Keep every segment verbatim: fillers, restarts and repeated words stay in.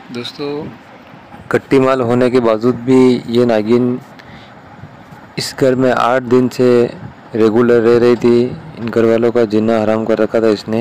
दोस्तों, कट्टी माल होने के बावजूद भी ये नागिन इस घर में आठ दिन से रेगुलर रह रही थी। इन घर वालों का जीना हराम कर रखा था इसने।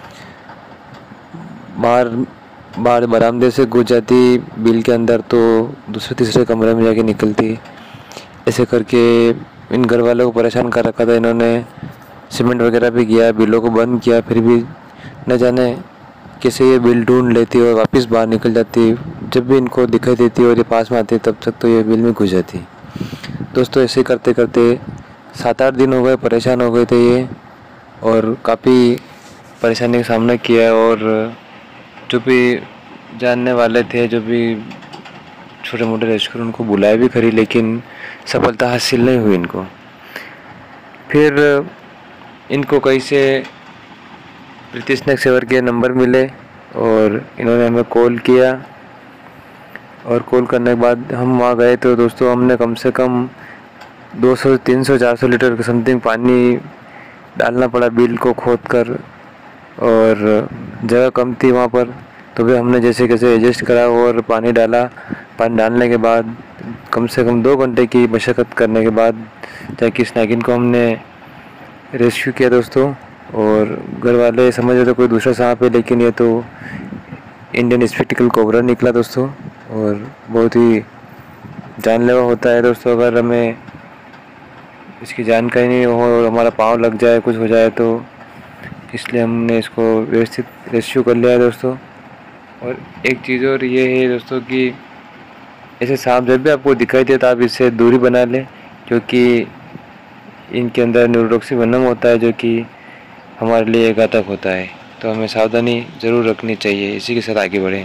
बाहर बाहर बरामदे से घुस जाती बिल के अंदर, तो दूसरे तीसरे कमरे में जाके निकलती। ऐसे करके इन घर वालों को परेशान कर रखा था इन्होंने। सीमेंट वगैरह भी किया, बिलों को बंद किया, फिर भी न जाने कैसे ये बिल ढूंढ लेती और वापस बाहर निकल जाती। जब भी इनको दिखाई देती और ये पास में आती तब तक तो ये बिल में घुस जाती। दोस्तों, ऐसे करते करते सात आठ दिन हो गए, परेशान हो गए थे ये और काफ़ी परेशानी का सामना किया। और जो भी जानने वाले थे, जो भी छोटे मोटे रेस्टोरेंट उनको बुलाया भी खरी, लेकिन सफलता हासिल नहीं हुई इनको। फिर इनको कहीं से प्रीति स्नैक सेवर के नंबर मिले और इन्होंने हमें कॉल किया। और कॉल करने के बाद हम वहाँ गए तो दोस्तों हमने कम से कम दो सौ तीन सौ चार सौ लीटर के समथिंग पानी डालना पड़ा बिल को खोद कर। और जगह कम थी वहाँ पर, तो भी हमने जैसे कैसे एडजस्ट करा और पानी डाला। पानी डालने के बाद कम से कम दो घंटे की मशक्क़त करने के बाद जाके इस नागिन को हमने रेस्क्यू किया दोस्तों। और घर वाले समझ रहे थे कोई दूसरा सांप है, लेकिन ये तो इंडियन स्पेक्टिकल कोबरा निकला दोस्तों। और बहुत ही जानलेवा होता है दोस्तों, अगर हमें इसकी जानकारी नहीं हो और हमारा पाँव लग जाए, कुछ हो जाए तो, इसलिए हमने इसको व्यवस्थित रेस्क्यू कर लिया है दोस्तों। और एक चीज़ और ये है दोस्तों कि ऐसे सांप जब भी आपको दिखाई दे तो आप इससे दूरी बना लें, क्योंकि इनके अंदर न्यूरोटॉक्सिक वेनम होता है जो कि हमारे लिए घातक होता है। तो हमें सावधानी ज़रूर रखनी चाहिए। इसी के साथ आगे बढ़ें।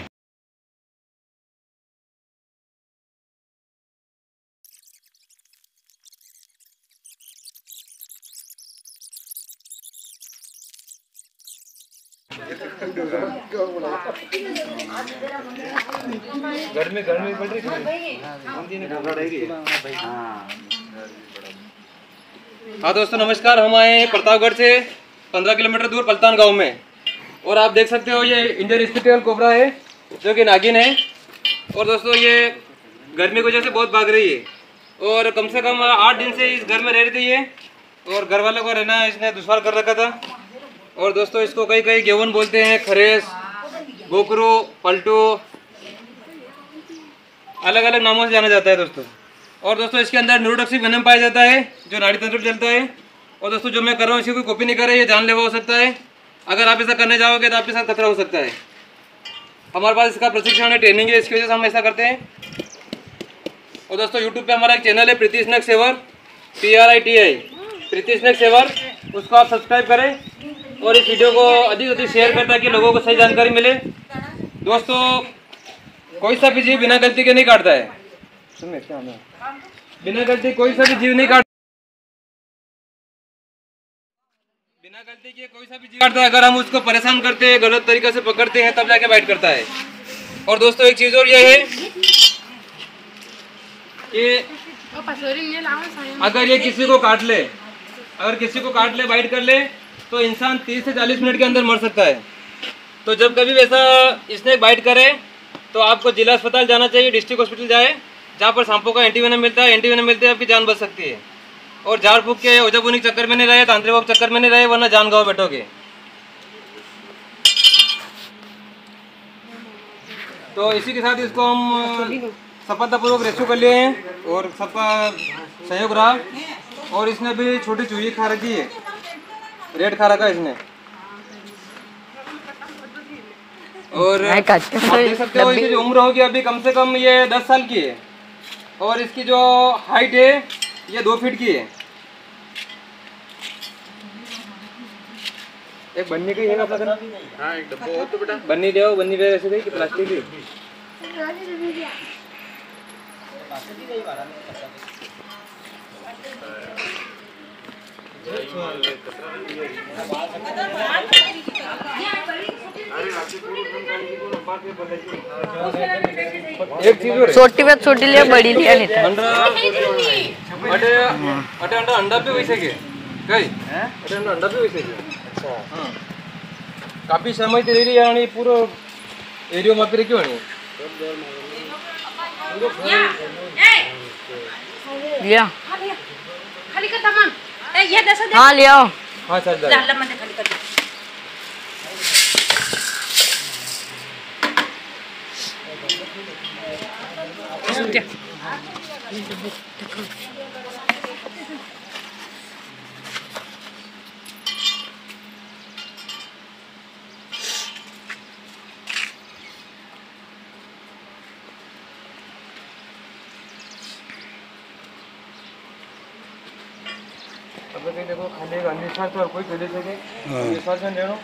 घर में घर में बढ़ रही हाँ दोस्तों नमस्कार, हम आए हैं प्रतापगढ़ से पंद्रह किलोमीटर दूर पलतान गांव में। और आप देख सकते हो ये इंडियन स्पेक्टिकल कोबरा है जो कि नागिन है। और दोस्तों ये गर्मी की वजह से बहुत भाग रही है और कम से कम आठ दिन से इस घर में रह रही थी ये। और घर वालों को रहना इसने दुश्वार कर रखा था। और दोस्तों इसको कई कई गेवन बोलते हैं, खरेस, गोकरू, पलटू, अलग अलग नामों से जाना जाता है दोस्तों। और दोस्तों इसके अंदर न्यूरोटॉक्सिक वेनम पाया जाता है जो नाड़ी तंत्र पर चलता है। और दोस्तों जो मैं कर रहा हूँ इसकी कोई कॉपी नहीं कर रहा है, ये जानलेवा हो सकता है। अगर आप ऐसा करने जाओगे तो आपके साथ खतरा हो सकता है। हमारे पास इसका प्रशिक्षण है, ट्रेनिंग है, इसकी वजह से हम ऐसा करते हैं। और दोस्तों यूट्यूब पे हमारा एक चैनल है Preeti snack saver, P R I T I Preeti snack saver, उसको आप सब्सक्राइब करें और इस वीडियो को अधिक से अधिक शेयर करें ताकि लोगों को सही जानकारी मिले। दोस्तों कोई सा भी जीव बिना गलती के नहीं काटता है। सुनिए क्या है, बिना गलती कोई सा भी जीव नहीं काट बिना गलती के कोई सा भी जीव काटता है। अगर हम उसको परेशान करते हैं, गलत तरीके से पकड़ते हैं, तब जाके बाइट करता है। और दोस्तों एक चीज और ये है कि अगर ये किसी को काट ले अगर किसी को काट ले बाइट कर ले तो इंसान तीस से चालीस मिनट के अंदर मर सकता है। तो जब कभी वैसा स्नेक बाइट करे तो आपको जिला अस्पताल जाना चाहिए, डिस्ट्रिक्ट हॉस्पिटल जाए, जहाँ पर सांपों का एंटीवेनम मिलता है। एंटीवेनम मिलते हैं आपकी जान बच सकती है। और झाड़ फूक के ओझाबुनी के चक्कर में नहीं रहे, तांत्रिक बाबा चक्कर में नहीं रहे, वरना जान गंवा बैठोगे। तो इसी के साथ इसको हम सफलतापूर्वक रेस्क्यू कर लिए हैं और सबका सहयोग रहा। और इसने भी छोटी चूही खा रखी है, रेड खा रखा है इसने। और आप देख सकते हो इसकी जो उम्र होगी अभी कम से कम ये दस साल की है। और इसकी जो हाइट है ये दो फीट की है। एक बन्नी का है अपना। हाँ एक डब्बा हो तो बेटा बन्नी दे, बन्नी दे ऐसे कि प्लास्टिक की। एक चीज छोटी बात छोटी लिया, बड़ी लिया नहीं था। अटे अटे अंडा अंडा पे वैसे के कई अटे अंडा अंडा पे वैसे के। अच्छा हां काफी समय ते रेडी आणि पूरो एरिया मापी रख्यो आणि लिया खाली कर तमाम ए ये दस दे हाँ लिया हाँ चल ला ला मत खाली कर दे अब देखो खाली एक अन्य तो और कोई चले सके ये साल से लेनो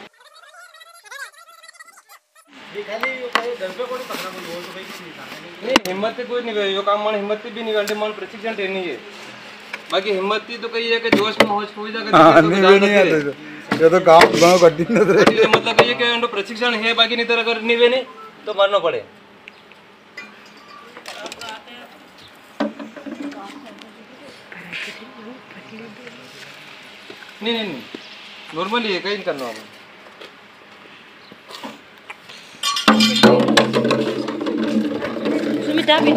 ये खाली यो काय दस पे कोणी पकड़ा बोल तो भाई किसी नहीं हिम्मत से कोई नहीं यो काम मान हिम्मत भी नहीं वाले मान प्रशिक्षण ट्रेनिंग है बाकी हिम्मत तो कही है कि जोश में होश खो जाएगा हां नहीं नहीं आता ये तो काम गांव कठिन न रहे मतलब ये कि अंडो प्रशिक्षण है बाकी नहीं तरह अगर नहीं वे नहीं तो मारना पड़े नहीं नहीं नहीं नॉर्मली है कहीं नहीं करना होगा सुमिता भी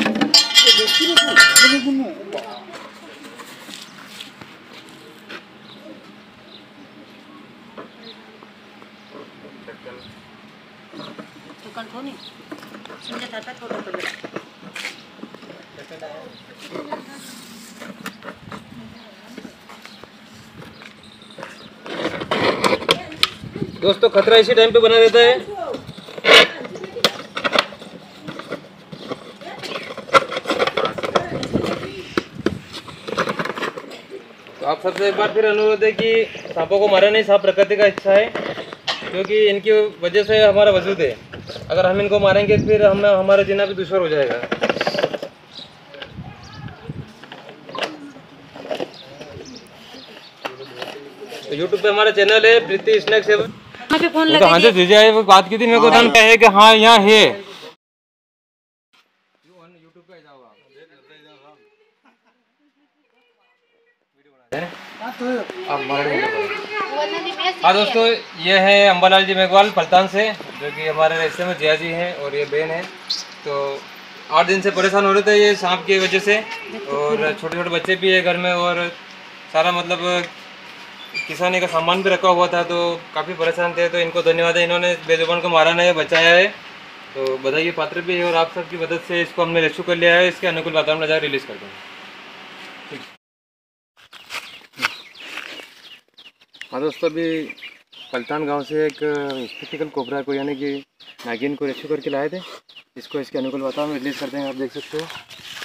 तो कल फोन नहीं सुमिता था फोटो कर दोस्तों खतरा इसी टाइम पे बना देता है तो आप सबसे एक बार फिर अनुरोध है कि सांपों को मारा नहीं, सांप प्रकृति का इच्छा है क्योंकि इनकी वजह से हमारा वजूद है। अगर हम इनको मारेंगे फिर हम हमारा जीना भी दुश्वार हो जाएगा। तो यूट्यूब पे हमारा चैनल है प्रीति स्नैक सेवन। पे फोन तो हाँ जी जी वो बात की थी मेरे को ध्यान पे है कि हाँ यहाँ है यूट्यूब पे जाओ आप। हाँ दोस्तों ये है अंबालाल जी मेघवाल पलतान से जो कि हमारे रिश्ते में जिया जी हैं और ये बहन है। तो आठ दिन से परेशान हो रहे थे ये सांप की वजह से और छोटे छोटे बच्चे भी है घर में और सारा मतलब किसानी का सामान भी रखा हुआ था तो काफ़ी परेशान थे। तो इनको धन्यवाद है, इन्होंने बेजुबान को मारा नहीं बचाया है। तो बधाई पात्र भी है और आप सबकी मदद से इसको हमने रेस्क्यू कर लिया है। इसके अनुकूल वातावरण में जाकर रिलीज कर देंगे। हाँ दोस्तों अभी पलतान गांव से एक स्पेक्टिकल कोबरा को यानी कि नागिन को रेस्क्यू करके लाए थे। इसको इसके अनुकूल वातावरण में रिलीज कर देंगे। आप देख सकते हो